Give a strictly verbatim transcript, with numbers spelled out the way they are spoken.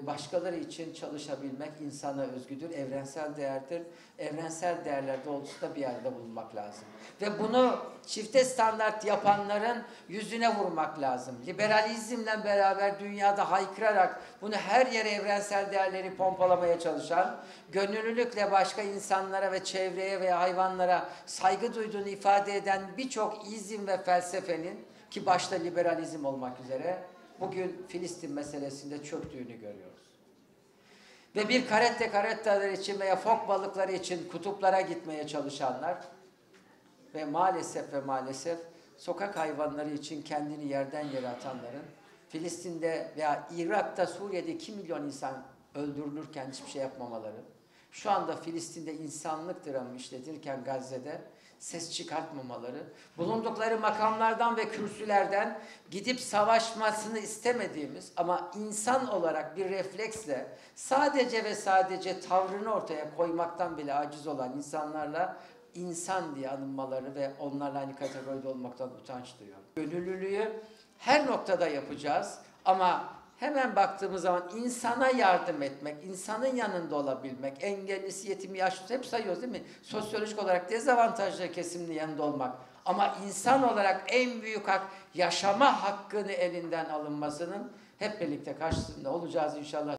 başkaları için çalışabilmek insana özgüdür, evrensel değerdir. Evrensel değerler doğrultusunda bir yerde bulunmak lazım. Ve bunu çifte standart yapanların yüzüne vurmak lazım. Liberalizmle beraber dünyada haykırarak bunu her yere evrensel değerleri pompalamaya çalışan, gönüllülükle başka insanlara ve çevreye veya hayvanlara saygı duyduğunu ifade eden birçok izm ve felsefenin, ki başta liberalizm olmak üzere, bugün Filistin meselesinde çöktüğünü görüyoruz. Ve bir karette karettalar için veya fok balıkları için kutuplara gitmeye çalışanlar ve maalesef ve maalesef sokak hayvanları için kendini yerden yere atanların, Filistin'de veya Irak'ta, Suriye'de iki milyon insan öldürülürken hiçbir şey yapmamaları, şu anda Filistin'de insanlık dramı işletilirken Gazze'de ses çıkartmamaları, bulundukları makamlardan ve kürsülerden gidip savaşmasını istemediğimiz ama insan olarak bir refleksle sadece ve sadece tavrını ortaya koymaktan bile aciz olan insanlarla insan diye anılmaları ve onlarla aynı kategoride olmaktan utanç duyuyorum. Gönüllülüğü her noktada yapacağız ama hemen baktığımız zaman insana yardım etmek, insanın yanında olabilmek, engellisi, yetimi, yaşlısı hep sayıyoruz değil mi? Sosyolojik olarak dezavantajlı kesiminin yanında olmak. Ama insan olarak en büyük hak, yaşama hakkını elinden alınmasının hep birlikte karşısında olacağız inşallah.